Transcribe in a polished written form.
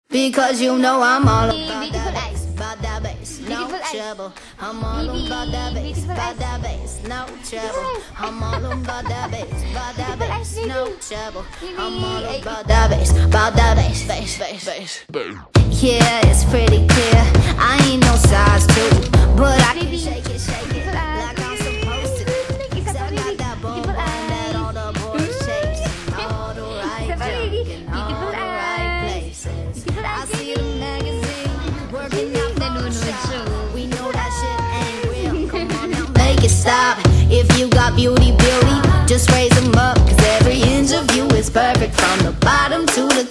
Because you know I'm all about Beautiful that eyes. bass, about that bass, no Beautiful eyes. trouble. I'm all Baby, about that bass, beautiful about eyes. that bass, no trouble. eyes. I'm all about that bass, about that Beautiful bass, eyes, no baby. trouble. Baby, I'm all ay. about that bass, about that bass, bass, bass, bass. Yeah, it's pretty clear. I ain't no size 2, but I can Baby. shake it Beautiful eyes. like I'm supposed to. Isa pa, I baby. got that bum Beautiful bum that all the boys shake, all the right Isa pa, baby. junk in all Beautiful the right eyes. places. Beautiful I eyes, see baby. the magazine working out Nanonood Photoshop. siya. We know that shit ain't real. Come on now, make it stop. If you got beauty, just raise them up. 'Cause every inch of you is perfect from the bottom to the